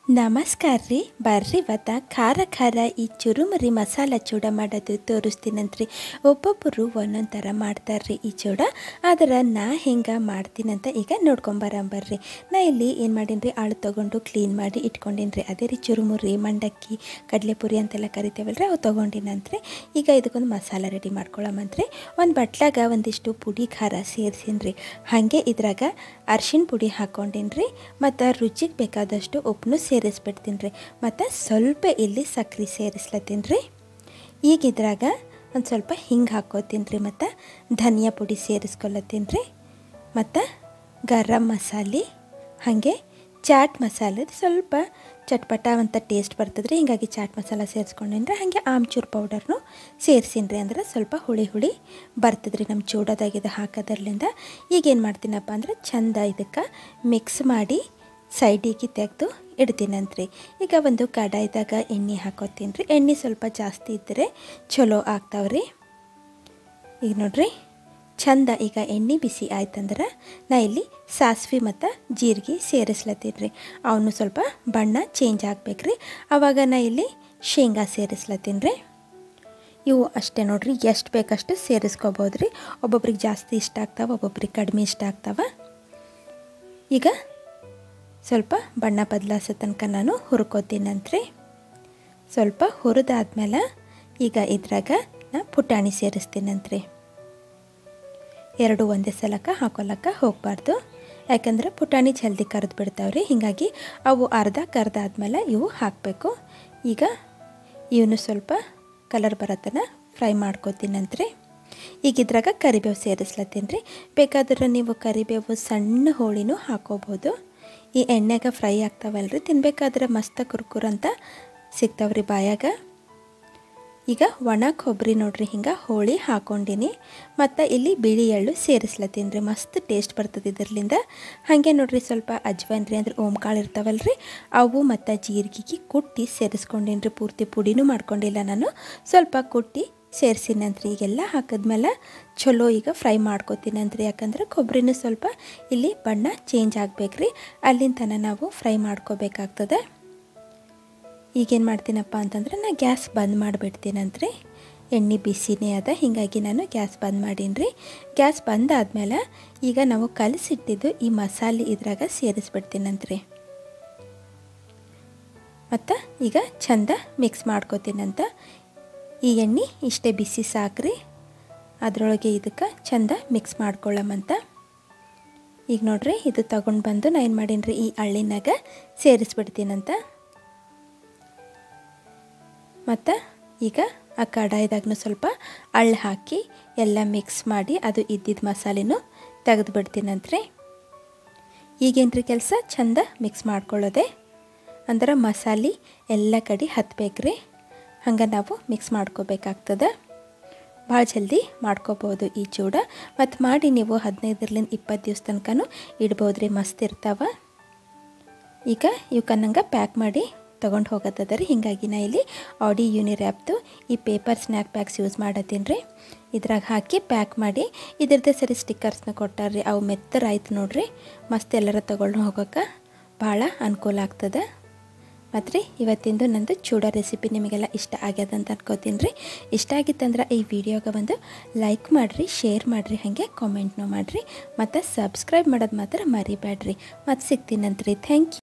ನಮಸ್ಕಾರ ರೀ. ಬರ್ರಿ ಇವತ್ತ ಖಾರ ಈ ಚುರುಮುರಿ ಮಸಾಲ ಚೂಡ ಮಾಡೋದು ತೋರಿಸ್ತೀನಂತ್ರಿ. ಒಬ್ಬೊಬ್ಬರು ಒಂದೊಂದು ಥರ ಮಾಡ್ತಾರ್ರಿ ಈ ಚೂಡ. ಆದ್ರೆ ನಾ ಹೆಂಗೆ ಮಾಡ್ತೀನಂತ ಈಗ ನೋಡ್ಕೊಂಬರಂಬರ್ರಿ. ನಾ ಇಲ್ಲಿ ಏನು ಮಾಡೀನಿ ರೀ, ಆಳು ತೊಗೊಂಡು ಕ್ಲೀನ್ ಮಾಡಿ ಇಟ್ಕೊಂಡೀನಿ ರೀ. ಅದೇ ರೀ ಚುರುಮುರಿ, ಮಂಡಕ್ಕಿ, ಕಡಲೆಪುರಿ ಅಂತೆಲ್ಲ ಕರಿತೇವಲ್ರಿ, ಅವು ತೊಗೊಂಡಿನಂತ್ರಿ. ಈಗ ಇದಕ್ಕೊಂದು ಮಸಾಲ ರೆಡಿ ಮಾಡ್ಕೊಳ್ಳೋಮಂತ್ರಿ. ಒಂದು ಬಟ್ಲಾಗ ಒಂದಿಷ್ಟು ಪುಡಿ ಖಾರ ಸೇರಿಸೀನಿ ರೀ. ಹಾಗೆ ಇದ್ರಾಗ ಅರ್ಶಿಣ ಪುಡಿ ಹಾಕ್ಕೊಂಡೀನಿ ರೀ. ಮತ್ತು ರುಚಿಗೆ ಬೇಕಾದಷ್ಟು ಉಪ್ಪನ್ನು ಸೇರಿಸ್ಬಿಡ್ತೀನಿ ರೀ. ಮತ್ತು ಸ್ವಲ್ಪ ಇಲ್ಲಿ ಸಕ್ಕರೆ ಸೇರಿಸ್ಲತ್ತೀನಿ ರೀ. ಈಗ ಇದ್ರಾಗ ಒಂದು ಸ್ವಲ್ಪ ಹಿಂಗೆ ಹಾಕ್ಕೋತೀನಿ ರೀ. ಮತ್ತು ಧನಿಯಾ ಪುಡಿ ಸೇರಿಸ್ಕೊಳತ್ತೀನಿ ರೀ. ಮತ್ತು ಗರಂ ಮಸಾಲೆ, ಹಾಗೆ ಚಾಟ್ ಮಸಾಲೆ ಸ್ವಲ್ಪ ಚಟ್ಪಟ ಅಂತ ಟೇಸ್ಟ್ ಬರ್ತದೆ ರೀ. ಹೀಗಾಗಿ ಚಾಟ್ ಮಸಾಲ ಸೇರಿಸ್ಕೊಂಡೀನಿ ರೀ. ಹಾಗೆ ಆಮ್ಚೂರು ಪೌಡರ್ನು ಸೇರಿಸೀನಿ ರೀ. ಅಂದ್ರೆ ಸ್ವಲ್ಪ ಹುಳಿ ಬರ್ತದೆ ರೀ ನಮ್ಮ ಚೂಡದಾಗಿದ್ದು ಹಾಕೋದ್ರಲ್ಲಿಂದ. ಈಗೇನು ಮಾಡ್ತೀನಪ್ಪ ಅಂದ್ರೆ ಚಂದ ಇದಕ್ಕೆ ಮಿಕ್ಸ್ ಮಾಡಿ ಸೈಡಿಗೆ ತೆಗೆದು ಇಡ್ತೀನಂತ್ರಿ. ಈಗ ಒಂದು ಕಡಾಯಿದಾಗ ಎಣ್ಣೆ ಹಾಕೋತೀನಿ ರೀ. ಎಣ್ಣೆ ಸ್ವಲ್ಪ ಜಾಸ್ತಿ ಇದ್ದರೆ ಚಲೋ ಆಗ್ತಾವ್ರಿ. ಈಗ ನೋಡ್ರಿ ಚಂದ ಈಗ ಎಣ್ಣೆ ಬಿಸಿ ಆಯ್ತಂದ್ರೆ ನಾ ಇಲ್ಲಿ ಸಾಸಿವೆ ಮತ್ತು ಜೀರಿಗೆ ಸೇರಿಸ್ಲತ್ತೀನಿ ರೀ. ಅವನು ಸ್ವಲ್ಪ ಬಣ್ಣ ಚೇಂಜ್ ಆಗ್ಬೇಕ್ರಿ. ಆವಾಗ ನಾ ಇಲ್ಲಿ ಶೇಂಗಾ ಸೇರಿಸ್ಲತ್ತೀನಿ ರೀ. ಇವು ಅಷ್ಟೇ ನೋಡ್ರಿ, ಎಷ್ಟು ಬೇಕಷ್ಟು ಸೇರಿಸ್ಕೋಬೋದು ರೀ. ಒಬ್ಬೊಬ್ರಿಗೆ ಜಾಸ್ತಿ ಇಷ್ಟ ಆಗ್ತಾವೆ, ಒಬ್ಬೊಬ್ರಿಗೆ ಕಡಿಮೆ ಇಷ್ಟ ಆಗ್ತಾವೆ. ಈಗ ಸ್ವಲ್ಪ ಬಣ್ಣ ಬದಲಾಯಿಸೋ ತನಕ ನಾನು ಹುರ್ಕೋತೀನಂತ್ರಿ. ಸ್ವಲ್ಪ ಹುರಿದಾದ್ಮೇಲೆ ಈಗ ಇದ್ರಾಗ ನಾ ಪುಟಾಣಿ ಸೇರಿಸ್ತೀನಂತ್ರಿ. ಎರಡು ಒಂದೇ ಸಲಕ್ಕೆ ಹಾಕೊಳಕ್ಕೆ ಹೋಗಬಾರ್ದು, ಯಾಕಂದ್ರೆ ಪುಟಾಣಿ ಜಲ್ದಿ ಕರೆದು ಬಿಡ್ತಾವ್ರಿ. ಹೀಗಾಗಿ ಅವು ಅರ್ಧ ಕರೆದಾದ್ಮೇಲೆ ಇವು ಹಾಕಬೇಕು. ಈಗ ಇವನು ಸ್ವಲ್ಪ ಕಲರ್ ಬರತ್ತನ ಫ್ರೈ ಮಾಡ್ಕೋತೀನಂತ್ರಿ. ಈಗ ಇದ್ರಾಗ ಕರಿಬೇವು ಸೇರಿಸ್ಲತ್ತೀನಿ ರೀ. ಬೇಕಾದ್ರೆ ನೀವು ಕರಿಬೇವು ಸಣ್ಣ ಹೋಳಿನೂ ಹಾಕೋಬೋದು. ಈ ಎಣ್ಣೆಗೆ ಫ್ರೈ ಆಗ್ತಾವಲ್ರಿ, ತಿನ್ಬೇಕಾದ್ರೆ ಮಸ್ತ ಕುರ್ಕುರ್ ಅಂತ ಸಿಗ್ತಾವ್ರಿ ಬಾಯಾಗ. ಈಗ ಒಣ ಕೊಬ್ಬರಿ ನೋಡ್ರಿ ಹಿಂಗೆ ಹೋಳಿ ಹಾಕ್ಕೊಂಡಿನಿ. ಮತ್ತು ಇಲ್ಲಿ ಬಿಳಿ ಎಳ್ಳು ಸೇರಿಸ್ಲತ್ತೀನಿ ರೀ. ಮಸ್ತ್ ಟೇಸ್ಟ್ ಬರ್ತದೆ ಇದರಿಂದ. ಹಾಗೆ ನೋಡ್ರಿ ಸ್ವಲ್ಪ ಅಜ್ವಾನ್ ರೀ, ಅಂದ್ರೆ ಓಂಕಾಳು ಇರ್ತಾವಲ್ರಿ, ಅವು ಮತ್ತು ಜೀರಿಗೆ ಕುಟ್ಟಿ ಸೇರಿಸ್ಕೊಂಡೀನಿ ರೀ. ಪೂರ್ತಿ ಪುಡಿನೂ ಮಾಡ್ಕೊಂಡಿಲ್ಲ ನಾನು, ಸ್ವಲ್ಪ ಕುಟ್ಟಿ ಸೇರಿಸಿನಂತ್ರಿ. ಈಗೆಲ್ಲ ಹಾಕಿದ್ಮೇಲೆ ಚಲೋ ಈಗ ಫ್ರೈ ಮಾಡ್ಕೋತೀನಂತ್ರಿ. ಯಾಕಂದ್ರೆ ಕೊಬ್ಬರಿನೂ ಸ್ವಲ್ಪ ಇಲ್ಲಿ ಬಣ್ಣ ಚೇಂಜ್ ಆಗಬೇಕ್ರಿ, ಅಲ್ಲಿಂದ ತನಕ ನಾವು ಫ್ರೈ ಮಾಡ್ಕೋಬೇಕಾಗ್ತದೆ. ಈಗೇನು ಮಾಡ್ತೀನಪ್ಪ ಅಂತಂದ್ರೆ ನಾ ಗ್ಯಾಸ್ ಬಂದ್ ಮಾಡಿಬಿಡ್ತೀನಂತ್ರಿ. ಎಣ್ಣೆ ಬಿಸಿನೇ ಅದ, ಹೀಗಾಗಿ ನಾನು ಗ್ಯಾಸ್ ಬಂದ್ ಮಾಡೀನಿ ರೀ. ಗ್ಯಾಸ್ ಬಂದಾದ್ಮೇಲೆ ಈಗ ನಾವು ಕಲಸಿಟ್ಟಿದ್ದು ಈ ಮಸಾಲೆ ಇದ್ರಾಗ ಸೇರಿಸ್ಬಿಡ್ತೀನಂತ್ರಿ. ಮತ್ತು ಈಗ ಚಂದ ಮಿಕ್ಸ್ ಮಾಡ್ಕೋತೀನಂತ. ಈ ಎಣ್ಣೆ ಇಷ್ಟೇ ಬಿಸಿ ಸಾಕ್ರಿ. ಅದರೊಳಗೆ ಇದಕ್ಕೆ ಚಂದ ಮಿಕ್ಸ್ ಮಾಡ್ಕೊಳ್ಳಮಂತ. ಈಗ ನೋಡ್ರಿ ಇದು ತಗೊಂಡು ಬಂದು ನಾ ಏನು ಮಾಡೀನಿ ರೀ, ಈ ಅಳ್ಳಿನಾಗ ಸೇರಿಸ್ಬಿಡ್ತೀನಂತ. ಮತ್ತು ಈಗ ಆ ಕಡಾಯಿದಾಗೂ ಸ್ವಲ್ಪ ಅಳ್ಳು ಹಾಕಿ ಎಲ್ಲ ಮಿಕ್ಸ್ ಮಾಡಿ ಅದು ಇದ್ದಿದ್ದ ಮಸಾಲೆನೂ ತೆಗೆದು ಬಿಡ್ತೀನಂತ್ರಿ. ಈಗೇನು ರೀ ಕೆಲಸ, ಚಂದ ಮಿಕ್ಸ್ ಮಾಡ್ಕೊಳ್ಳೋದೆ. ಅಂದ್ರೆ ಮಸಾಲೆ ಎಲ್ಲ ಕಡೆ ಹತ್ಬೇಕ್ರಿ. ಹಂಗೆ ನಾವು ಮಿಕ್ಸ್ ಮಾಡ್ಕೋಬೇಕಾಗ್ತದೆ. ಭಾಳ ಜಲ್ದಿ ಮಾಡ್ಕೋಬೋದು ಈ ಚೂಡ. ಮತ್ತು ಮಾಡಿ ನೀವು 15ರಿಂದ 20 ದಿವಸ ತನಕನೂ ಇಡ್ಬೋದು ರೀ, ಮಸ್ತ್ ಇರ್ತಾವೆ. ಈಗ ಇವಕ್ಕನ್ನಂಗೆ ಪ್ಯಾಕ್ ಮಾಡಿ ತೊಗೊಂಡು ಹೋಗೋದದ ರೀ. ಹೀಗಾಗಿ ನಾ ಇಲ್ಲಿ ಆಡಿ ಯೂನಿರ್ಯಾಪ್ದು ಈ ಪೇಪರ್ ಸ್ನ್ಯಾಕ್ ಪ್ಯಾಕ್ಸ್ ಯೂಸ್ ಮಾಡತ್ತೀನಿ ರೀ. ಇದ್ರಾಗ ಹಾಕಿ ಪ್ಯಾಕ್ ಮಾಡಿ ಇದ್ರದ್ದೇ ಸರಿ ಸ್ಟಿಕ್ಕರ್ಸ್ನ ಕೊಟ್ಟಾರ್ರಿ. ಅವು ಮೆತ್ತರಾಯ್ತು ನೋಡ್ರಿ, ಮಸ್ತ್ ಎಲ್ಲರ ತೊಗೊಂಡು ಹೋಗೋಕೆ ಭಾಳ ಅನುಕೂಲ ಆಗ್ತದೆ. ಮತ್ತು ರೀ ಇವತ್ತಿಂದು ನಂದು ಚೂಡ ರೆಸಿಪಿ ನಿಮಗೆಲ್ಲ ಇಷ್ಟ ಆಗ್ಯದ ಅಂತ ಅನ್ಕೋತೀನಿ ರೀ. ಇಷ್ಟ ಆಗಿತ್ತಂದ್ರೆ ಈ ವಿಡಿಯೋಗೆ ಒಂದು ಲೈಕ್ ಮಾಡಿರಿ, ಶೇರ್ ಮಾಡಿರಿ, ಹಾಗೆ ಕಾಮೆಂಟ್ನೂ ಮಾಡಿರಿ. ಮತ್ತು ಸಬ್ಸ್ಕ್ರೈಬ್ ಮಾಡೋದು ಮಾತ್ರ ಮರಿಬೇಡ್ರಿ. ಮತ್ತು ಸಿಗ್ತೀನಂತ್ರಿ. Thank you.